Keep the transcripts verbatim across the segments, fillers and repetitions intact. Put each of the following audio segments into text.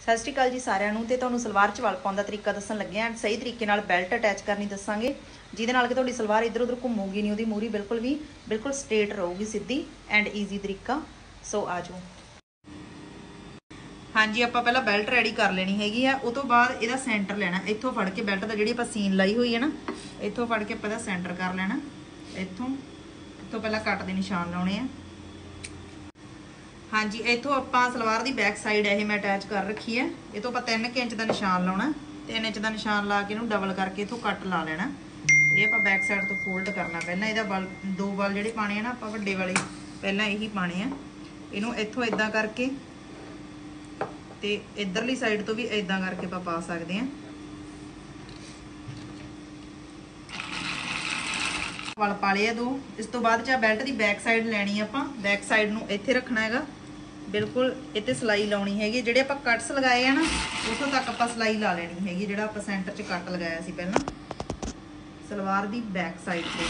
सत श्री अकाल जी सारिਆਂ ਨੂੰ ਤੇ ਤੁਹਾਨੂੰ ਸਲਵਾਰ ਚ ਵਲ ਪਾਉਣ ਦਾ ਤਰੀਕਾ ਦੱਸਣ ਲੱਗੇ ਆਂ। ਸਹੀ ਤਰੀਕੇ ਨਾਲ ਬੈਲਟ ਅਟੈਚ ਕਰਨੀ ਦੱਸਾਂਗੇ ਜਿਹਦੇ ਨਾਲ ਕਿ ਤੁਹਾਡੀ ਸਲਵਾਰ ਇੱਧਰ ਉੱਧਰ ਘੁੰਮੂਗੀ ਨਹੀਂ, ਉਹਦੀ ਮੂਰੀ ਬਿਲਕੁਲ ਵੀ ਬਿਲਕੁਲ ਸਟ੍ਰੇਟ ਰਹੂਗੀ, ਸਿੱਧੀ ਐਂਡ ਈਜ਼ੀ ਤਰੀਕਾ। ਸੋ ਆ ਜਾਓ। ਹਾਂਜੀ ਆਪਾਂ ਪਹਿਲਾਂ ਬੈਲਟ ਰੈਡੀ ਕਰ ਲੈਣੀ ਹੈਗੀ ਆ। ਉਹ ਤੋਂ ਬਾਅਦ ਇਹਦਾ ਸੈਂਟਰ ਲੈਣਾ, ਇੱਥੋਂ ਫੜ ਕੇ ਬੈਲਟ ਦਾ ਜਿਹੜੀ ਆਪਾਂ ਸੀਨ ਲਾਈ ਹੋਈ ਹੈ ਨਾ, ਇੱਥੋਂ ਫੜ ਕੇ ਆਪਾਂ ਇਹਦਾ ਸੈਂਟਰ ਕਰ ਲੈਣਾ। ਇੱਥੋਂ ਇੱਥੋਂ ਪਹਿਲਾਂ ਕੱਟ ਦੇ ਨਿਸ਼ਾਨ ਲਾਉਣੇ ਆ। हाँ जी इतों आप सलवार की बैक साइड है मैं अटैच कर रखी है। ये तो आप तीन के इंच का निशान लाना, तीन इंच का निशान ला के डबल करके इतों कट ला लेना। ये आप बैक साइड तो फोल्ड करना, पहला यदा बल दो बल जोड़े पाने हैं ना आप व्डे वाले पहला यही पाने हैं। इनू इतों इदा करके ते इधरली साइड तो भी इदा करके आप पा सकते हैं। वल पा लिया दो। इस तो बाद चा बैल्ट की बैक साइड लैनी है, आप बैक साइड नूं इत्थे रखना है, बिल्कुल इत्ते सिलाई लाउणी हैगी। जिहड़े आपां कट्स लगाए हैं ना उतों तक आपां सिलाई ला लैनी हैगी। जिहड़ा आपां सेंटर च कट लगाया सी पहलां सलवार दी बैक साइड ते।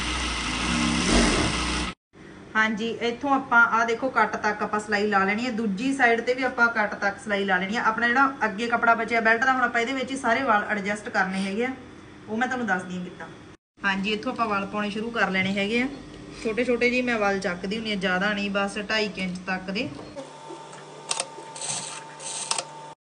हाँ जी इत्थों आपां आ देखो कट तक आपां सिलाई ला लैनी है। दूजी साइड ते भी आपां कट तक सिलाई ला लैनी है। अपना जिहड़ा अगे कपड़ा बचिया बैल्ट दा हुण आपां इहदे विच ही सारे वाल एडजस्ट करने हैगे आ, वो मैं तुहानूं दसदी हां किद्दां। हाँ जी इत्थों आपां वाल पाउणे शुरू कर लेने हैगे आ। छोटे छोटे जी मैं वाल चकदी हुंदी हां, ज़्यादा नहीं, बस ढाई इंच तक दे